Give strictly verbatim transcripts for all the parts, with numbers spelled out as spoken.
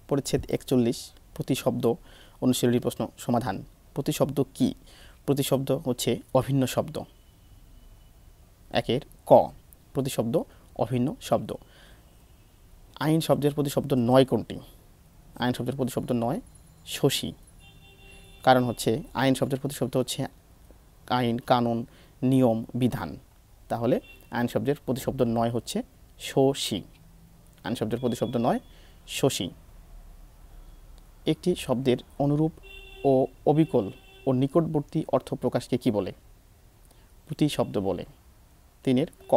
পরিচ্ছেদ একচল্লিশ প্রতিশব্দ অনুশীলনী প্রশ্ন সমাধান। প্রতিশব্দ কি? প্রতিশব্দ হচ্ছে অভিন্ন শব্দ। একের ক, প্রতিশব্দ অভিন্ন শব্দ। আইন শব্দের প্রতিশব্দ নয় কোনটি? আইন শব্দের প্রতিশব্দ নয় শশী। কারণ হচ্ছে আইন শব্দের প্রতিশব্দ হচ্ছে আইন, কানুন, নিয়ম, বিধান। তাহলে আইন শব্দের প্রতিশব্দ নয় হচ্ছে শশী। আইন শব্দের প্রতিশব্দ নয় শশী। একটি শব্দের অনুরূপ ও অবিকল ও নিকটবর্তী অর্থ প্রকাশকে কি বলে? প্রতিশব্দ বলে। তিনের ক,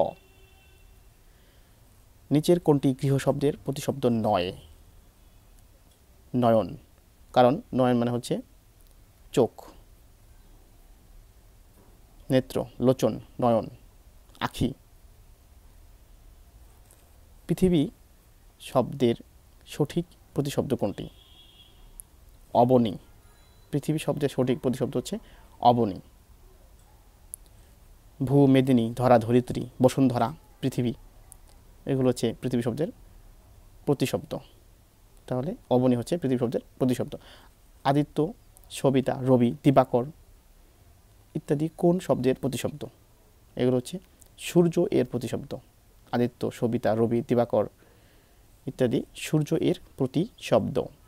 নিচের কোনটি গৃহ শব্দের প্রতিশব্দ নয়? নয়ন। কারণ নয়ন মানে হচ্ছে চোখ, নেত্র, লোচন, নয়ন, আখি। পৃথিবী শব্দের সঠিক প্রতিশব্দ কোনটি? অবনী। পৃথিবী শব্দের সঠিক প্রতিশব্দ হচ্ছে অবনী। ভূ, মেদিনী, ধরা, ধরিত্রী, বসুন্ধরা, পৃথিবী, এগুলো হচ্ছে পৃথিবী শব্দের প্রতিশব্দ। তাহলে অবনী হচ্ছে পৃথিবী শব্দের প্রতিশব্দ। আদিত্য, সবিতা, রবি, দিবাকর ইত্যাদি কোন শব্দের প্রতিশব্দ? এগুলো হচ্ছে সূর্য এর প্রতিশব্দ। আদিত্য, সবিতা, রবি, দিবাকর ইত্যাদি সূর্য এর প্রতিশব্দ।